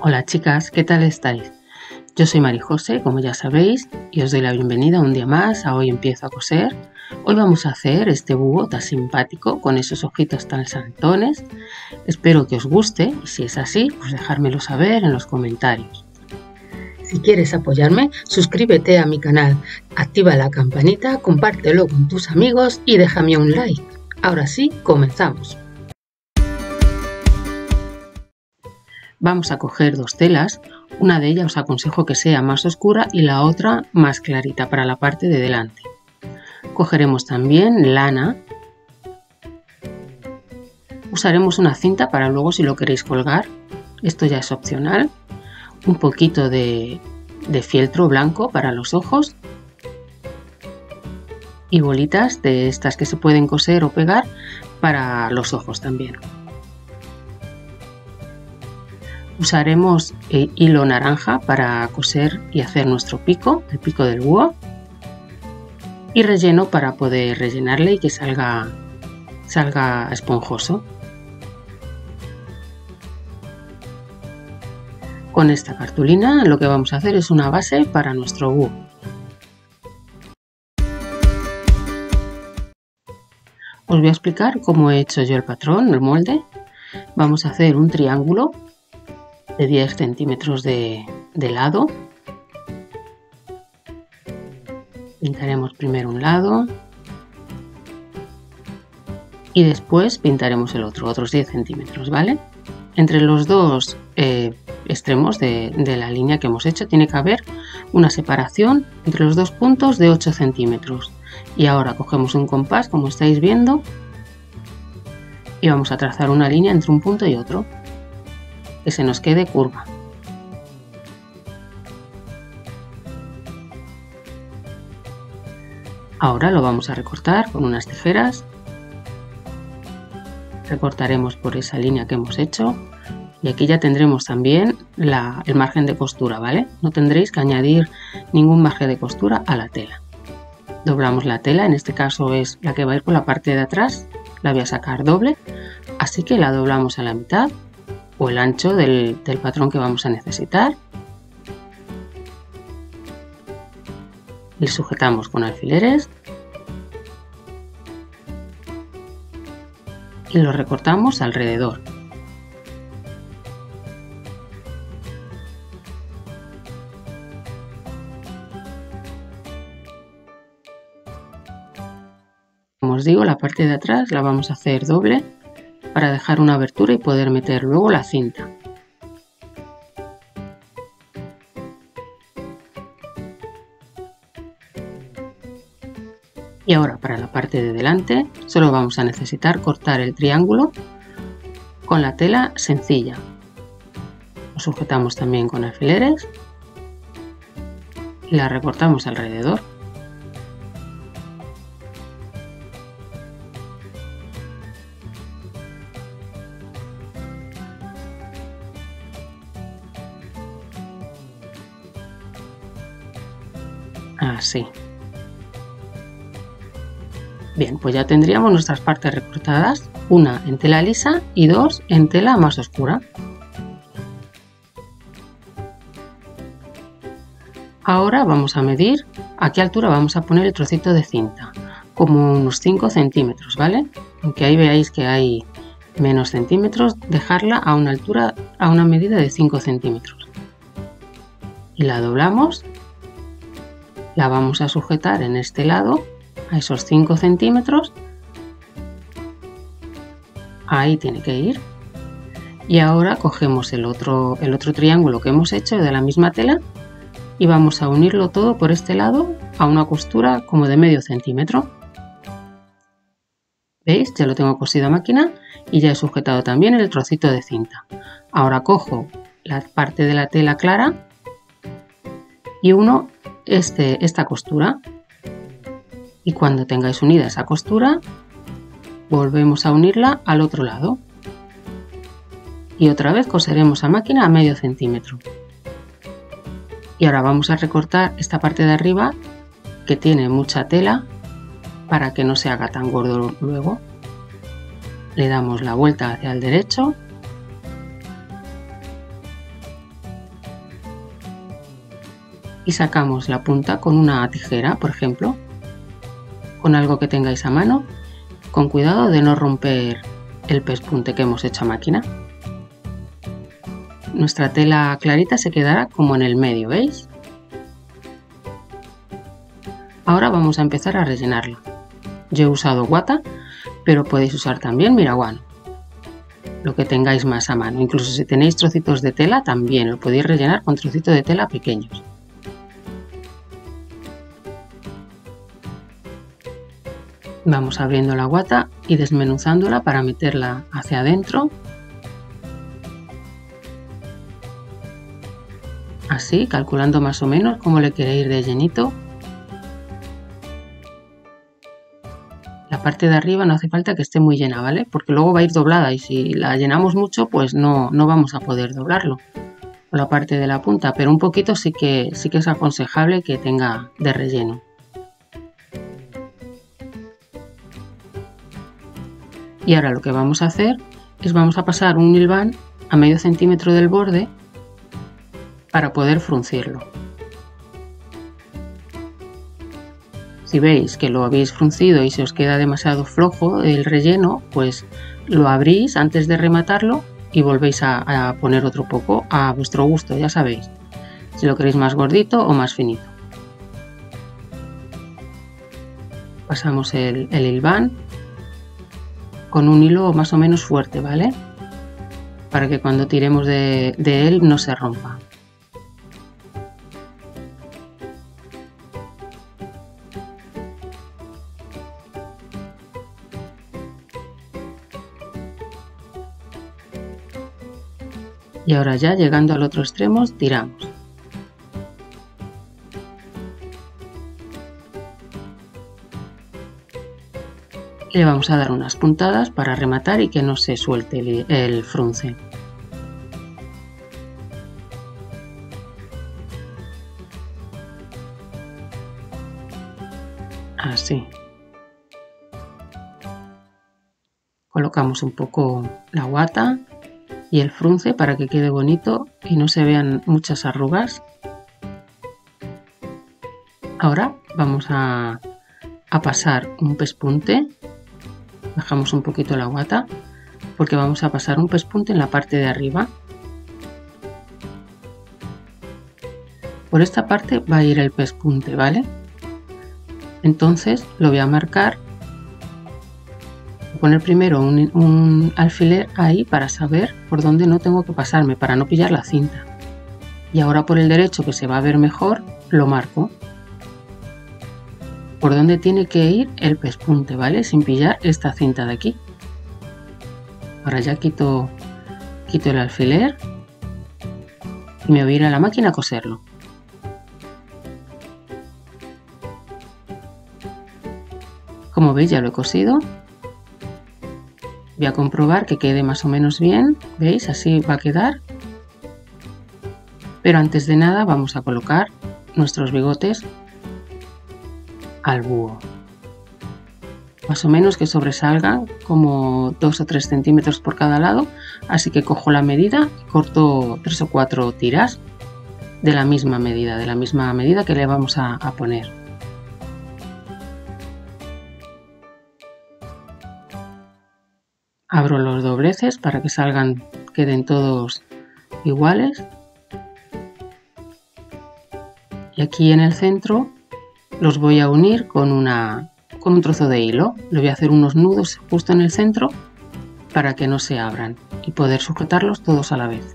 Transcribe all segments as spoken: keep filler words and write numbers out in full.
Hola chicas, ¿qué tal estáis? Yo soy María José, como ya sabéis, y os doy la bienvenida un día más a Hoy Empiezo a Coser. Hoy vamos a hacer este búho tan simpático con esos ojitos tan saltones. Espero que os guste y si es así, pues dejármelo saber en los comentarios. Si quieres apoyarme, suscríbete a mi canal, activa la campanita, compártelo con tus amigos y déjame un like. Ahora sí, comenzamos. Vamos a coger dos telas, una de ellas os aconsejo que sea más oscura y la otra más clarita para la parte de delante. Cogeremos también lana. Usaremos una cinta para luego si lo queréis colgar, esto ya es opcional. Un poquito de, de fieltro blanco para los ojos y bolitas de estas que se pueden coser o pegar para los ojos también. Usaremos eh, hilo naranja para coser y hacer nuestro pico, el pico del búho, y relleno para poder rellenarle y que salga, salga esponjoso. Con esta cartulina lo que vamos a hacer es una base para nuestro búho. Os voy a explicar cómo he hecho yo el patrón, el molde. Vamos a hacer un triángulo de diez centímetros de, de lado. Pintaremos primero un lado y después pintaremos el otro, otros diez centímetros, ¿vale? Entre los dos eh, extremos de, de la línea que hemos hecho tiene que haber una separación entre los dos puntos de ocho centímetros. Y ahora cogemos un compás, como estáis viendo, y vamos a trazar una línea entre un punto y otro, que se nos quede curva. Ahora lo vamos a recortar con unas tijeras. Recortaremos por esa línea que hemos hecho y aquí ya tendremos también la, el margen de costura, ¿vale? No tendréis que añadir ningún margen de costura a la tela. Doblamos la tela, en este caso es la que va a ir por la parte de atrás, la voy a sacar doble, así que la doblamos a la mitad o el ancho del, del patrón que vamos a necesitar y sujetamos con alfileres y lo recortamos alrededor. Como os digo, la parte de atrás la vamos a hacer doble para dejar una abertura y poder meter luego la cinta. Y ahora para la parte de delante solo vamos a necesitar cortar el triángulo con la tela sencilla. Lo sujetamos también con alfileres y la recortamos alrededor. Así. Bien, pues ya tendríamos nuestras partes recortadas, una en tela lisa y dos en tela más oscura. Ahora vamos a medir a qué altura vamos a poner el trocito de cinta, como unos cinco centímetros, ¿vale? Aunque ahí veáis que hay menos centímetros, dejarla a una altura, a una medida de cinco centímetros. Y la doblamos. La vamos a sujetar en este lado a esos cinco centímetros, ahí tiene que ir. Y ahora cogemos el otro, el otro triángulo que hemos hecho de la misma tela y vamos a unirlo todo por este lado a una costura como de medio centímetro. ¿Veis? Ya lo tengo cosido a máquina y ya he sujetado también el trocito de cinta. Ahora cojo la parte de la tela clara y uno Este, esta costura y cuando tengáis unida esa costura volvemos a unirla al otro lado y otra vez coseremos a máquina a medio centímetro. Y ahora vamos a recortar esta parte de arriba que tiene mucha tela para que no se haga tan gordo luego. Le damos la vuelta hacia el derecho y sacamos la punta con una tijera, por ejemplo, con algo que tengáis a mano, con cuidado de no romper el pespunte que hemos hecho a máquina. Nuestra tela clarita se quedará como en el medio, ¿veis? Ahora vamos a empezar a rellenarla. Yo he usado guata, pero podéis usar también miraguano, lo que tengáis más a mano. Incluso si tenéis trocitos de tela también lo podéis rellenar con trocitos de tela pequeños. Vamos abriendo la guata y desmenuzándola para meterla hacia adentro. Así, calculando más o menos cómo le queréis de llenito. La parte de arriba no hace falta que esté muy llena, ¿vale? Porque luego va a ir doblada y si la llenamos mucho, pues no, no vamos a poder doblarlo. O la parte de la punta, pero un poquito sí que, sí que es aconsejable que tenga de relleno. Y ahora lo que vamos a hacer es vamos a pasar un hilván a medio centímetro del borde para poder fruncirlo. Si veis que lo habéis fruncido y se os queda demasiado flojo el relleno, pues lo abrís antes de rematarlo y volvéis a, a poner otro poco a vuestro gusto, ya sabéis, si lo queréis más gordito o más finito. Pasamos el, el hilván con un hilo más o menos fuerte, ¿vale? Para que cuando tiremos de, de él no se rompa. Y ahora ya llegando al otro extremo tiramos. Le vamos a dar unas puntadas para rematar y que no se suelte el, el frunce. Así. Colocamos un poco la guata y el frunce para que quede bonito y no se vean muchas arrugas. Ahora vamos a, a pasar un pespunte. Bajamos un poquito la guata porque vamos a pasar un pespunte en la parte de arriba. Por esta parte va a ir el pespunte, ¿vale? Entonces lo voy a marcar. Voy a poner primero un, un alfiler ahí para saber por dónde no tengo que pasarme, para no pillar la cinta. Y ahora por el derecho, que se va a ver mejor, lo marco. Por dónde tiene que ir el pespunte, ¿vale? Sin pillar esta cinta de aquí. Ahora ya quito, quito el alfiler y me voy a ir a la máquina a coserlo. Como veis ya lo he cosido. Voy a comprobar que quede más o menos bien. ¿Veis? Así va a quedar. Pero antes de nada vamos a colocar nuestros bigotes al búho. Más o menos que sobresalgan como dos o tres centímetros por cada lado. Así que cojo la medida y corto tres o cuatro tiras de la misma medida, de la misma medida que le vamos a, a poner. Abro los dobleces para que salgan, queden todos iguales. Y aquí en el centro los voy a unir con, una, con un trozo de hilo. Le voy a hacer unos nudos justo en el centro para que no se abran y poder sujetarlos todos a la vez.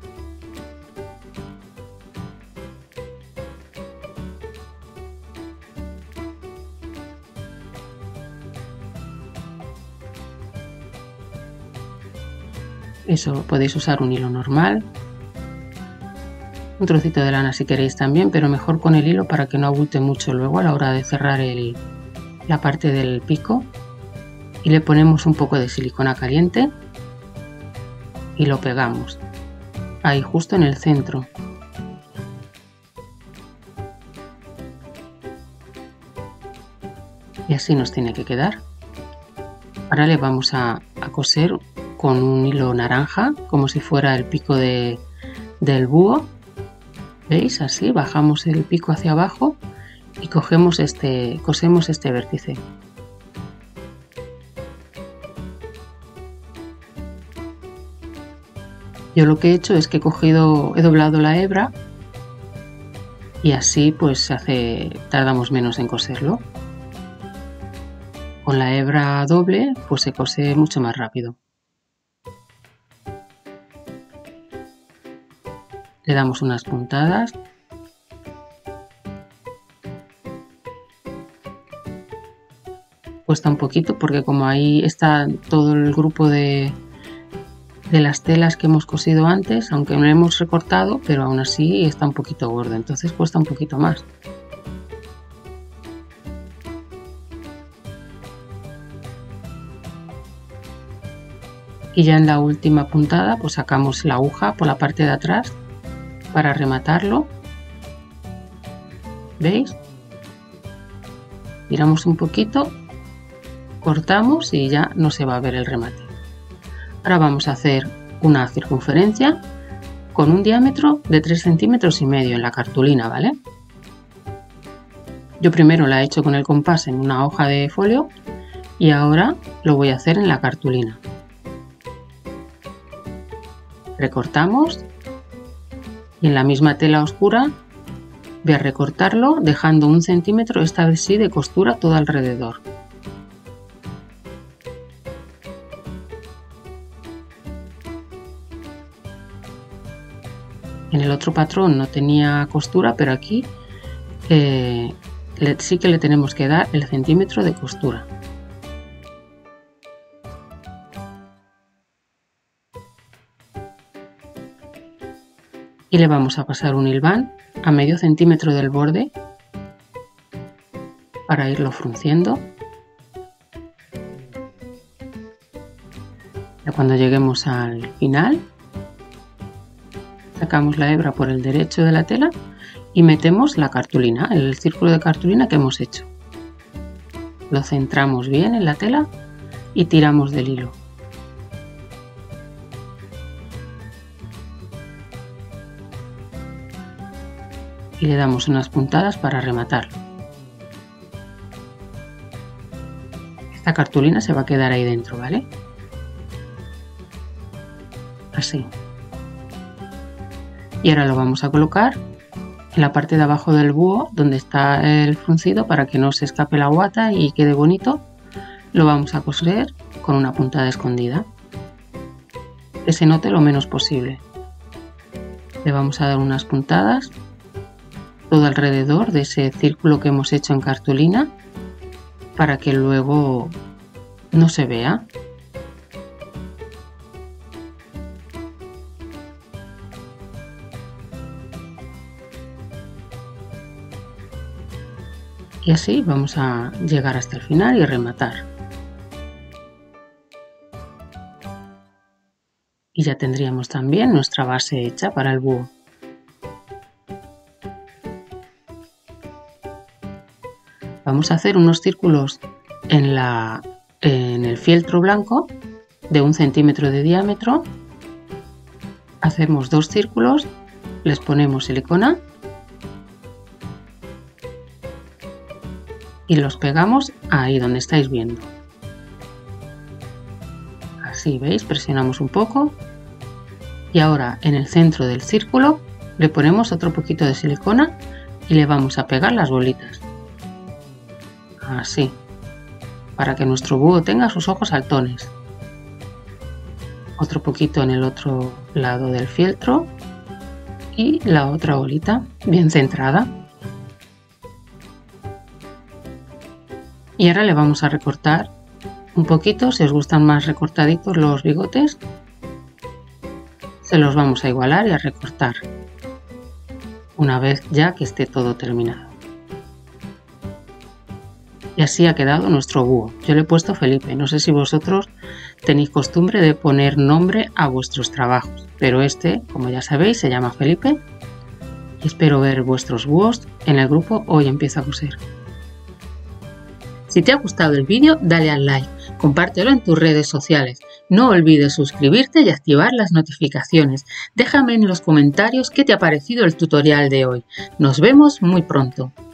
Eso, podéis usar un hilo normal, un trocito de lana si queréis también, pero mejor con el hilo para que no abulte mucho luego a la hora de cerrar el, la parte del pico. Y le ponemos un poco de silicona caliente y lo pegamos ahí justo en el centro. Y así nos tiene que quedar. Ahora le vamos a, a coser con un hilo naranja, como si fuera el pico de, del búho. ¿Veis? Así bajamos el pico hacia abajo y cogemos este, cosemos este vértice. Yo lo que he hecho es que he cogido, he doblado la hebra y así pues hace, tardamos menos en coserlo. Con la hebra doble pues se cose mucho más rápido. Le damos unas puntadas. Cuesta un poquito porque como ahí está todo el grupo de, de las telas que hemos cosido antes, aunque no hemos recortado, pero aún así está un poquito gordo, entonces cuesta un poquito más. Y ya en la última puntada pues sacamos la aguja por la parte de atrás para rematarlo. ¿Veis? Tiramos un poquito, cortamos y ya no se va a ver el remate. Ahora vamos a hacer una circunferencia con un diámetro de tres centímetros y medio en la cartulina, ¿vale? Yo primero la he hecho con el compás en una hoja de folio y ahora lo voy a hacer en la cartulina. Recortamos y en la misma tela oscura voy a recortarlo dejando un centímetro, esta vez sí, de costura todo alrededor. En el otro patrón no tenía costura, pero aquí eh, le, sí que le tenemos que dar el centímetro de costura. Y le vamos a pasar un hilván a medio centímetro del borde para irlo frunciendo. Ya cuando lleguemos al final, sacamos la hebra por el derecho de la tela y metemos la cartulina, el círculo de cartulina que hemos hecho. Lo centramos bien en la tela y tiramos del hilo. Y le damos unas puntadas para rematarlo. Esta cartulina se va a quedar ahí dentro, ¿vale? Así. Y ahora lo vamos a colocar en la parte de abajo del búho donde está el fruncido para que no se escape la guata y quede bonito. Lo vamos a coser con una puntada escondida, que se note lo menos posible. Le vamos a dar unas puntadas todo alrededor de ese círculo que hemos hecho en cartulina para que luego no se vea. Y así vamos a llegar hasta el final y rematar. Y ya tendríamos también nuestra base hecha para el búho. Vamos a hacer unos círculos en, la, en el fieltro blanco de un centímetro de diámetro. Hacemos dos círculos, les ponemos silicona y los pegamos ahí donde estáis viendo. Así, ¿veis? Presionamos un poco y ahora en el centro del círculo le ponemos otro poquito de silicona y le vamos a pegar las bolitas. Así, para que nuestro búho tenga sus ojos saltones. Otro poquito en el otro lado del fieltro y la otra bolita bien centrada. Y ahora le vamos a recortar un poquito, si os gustan más recortaditos los bigotes, se los vamos a igualar y a recortar una vez ya que esté todo terminado. Y así ha quedado nuestro búho. Yo le he puesto Felipe, no sé si vosotros tenéis costumbre de poner nombre a vuestros trabajos, pero este, como ya sabéis, se llama Felipe. Y espero ver vuestros búhos en el grupo Hoy Empiezo a Coser. Si te ha gustado el vídeo, dale al like. Compártelo en tus redes sociales. No olvides suscribirte y activar las notificaciones. Déjame en los comentarios qué te ha parecido el tutorial de hoy. Nos vemos muy pronto.